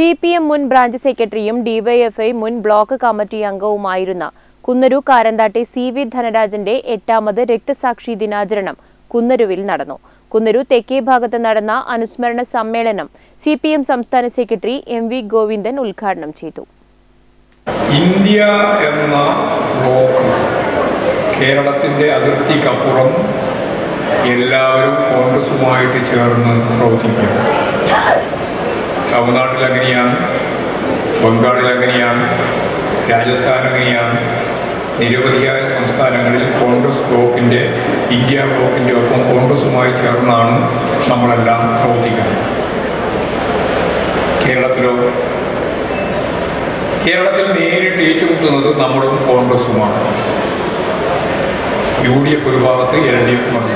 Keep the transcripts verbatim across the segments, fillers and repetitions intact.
C P M മുൻ branch സെക്രട്ടറിയും DYFI മുൻ ബ്ലോക്ക് കമ്മിറ്റി അംഗവുമായിരുന്ന കുന്നരു കാരന്താട്ടെ സി വി ധനരാജന്റെ എട്ടാമത് രക്തസാക്ഷി ദിനാചരണം കുന്നരുവിൽ നടന്നു. കുന്നരു തെക്കേ ഭാഗത്ത് നടന്ന അനുസ്മരണ സമ്മേളനം സി പി എം സംസ്ഥാന സെക്രട്ടറി എം വി ഗോവിന്ദൻ ഉദ്ഘാടനം ചെയ്തു. ഇന്ത്യ എന്ന ബ്ലോക്ക് കേരളത്തിന്റെ അതിർത്തിക്കപ്പുറം എല്ലാവരും കോൺഗ്രസുമായിട്ട് ചേർന്ന് പ്രവർത്തിക്കും. തമിഴ്നാട്ടിൽ അങ്ങനെയാണ്, ബംഗാളിൽ അങ്ങനെയാണ്, രാജസ്ഥാൻ അങ്ങനെയാണ്. നിരവധിയായ സംസ്ഥാനങ്ങളിൽ കോൺഗ്രസ് ബ്ലോക്കിൻ്റെ ഇന്ത്യ ബ്ലോക്കിൻ്റെ ഒപ്പം കോൺഗ്രസുമായി ചേർന്നാണ് നമ്മളെല്ലാം പ്രവർത്തിക്കുന്നത്. കേരളത്തിലോ കേരളത്തിൽ നേരിട്ട് ഏറ്റുമുട്ടുന്നത് നമ്മളും കോൺഗ്രസുമാണ്. യു ഡി എഫ് ഒരു ഭാഗത്ത്, എൽ ഡി എഫ് മതി.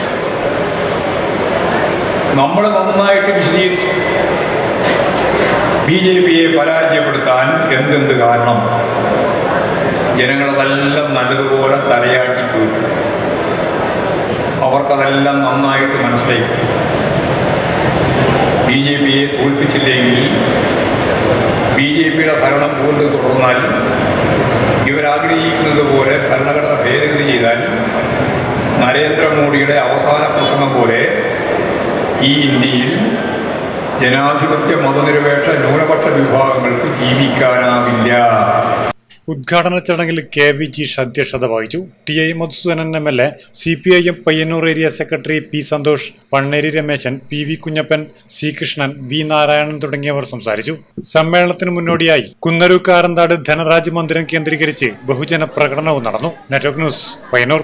നമ്മൾ നന്നായിട്ട് വിശദീകരിച്ചു ബി ജെ പിയെ പരാജയപ്പെടുത്താൻ എന്തെന്ത് കാരണം. ജനങ്ങളതെല്ലാം നല്ലതുപോലെ തലയാട്ടി പോയി. അവർക്കതെല്ലാം നന്നായിട്ട് മനസ്സിലായി. ബി ജെ പിയെ തോൽപ്പിച്ചില്ലെങ്കിൽ, ബി ജെ പിയുടെ ഭരണം കൊണ്ട് തുടർന്നാൽ, ഇവരാഗ്രഹിക്കുന്നത് പോലെ ഭരണഘടന ഭേദഗതി ചെയ്താൽ, നരേന്ദ്രമോദിയുടെ അവസാന പ്രസംഗം പോലെ ഈ ഇന്ത്യയിൽ ജനാധിപത്യ മതനിരപേക്ഷ ന്യൂനപക്ഷ വിഭാഗങ്ങൾക്ക് ജീവിക്കാനാവില്ല. ഉദ്ഘാടന ചടങ്ങിൽ കെ വി ജി അധ്യക്ഷത വഹിച്ചു. T I Madhusudanan M L A, C P I M Payyanur area secretary P Santhosh, Panneri Rameshan, P V Kunhappan, C Krishnan, V Narayanan തുടങ്ങിയവർ സംസാരിച്ചു. സമ്മേളനത്തിന് മുന്നോടിയായി കുന്നരു കാരന്താട് ധനരാജ് മന്ദിരം കേന്ദ്രീകരിച്ച് ബഹുജന പ്രകടനവും നടന്നു. Network news, Payyanur.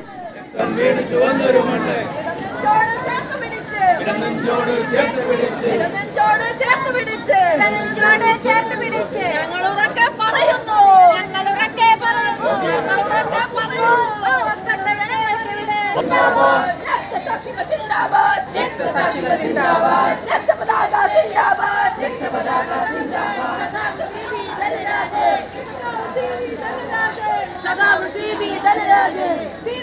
സദാ